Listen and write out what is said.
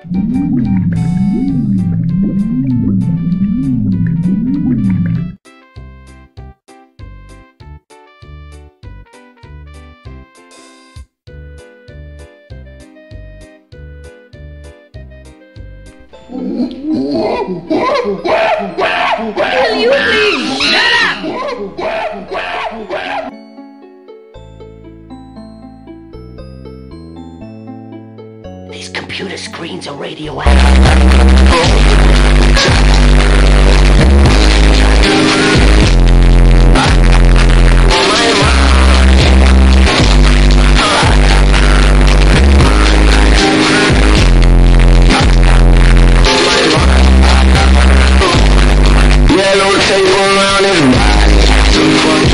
Will you please shut up? These computer screens are radioactive. Yellow tape around his body.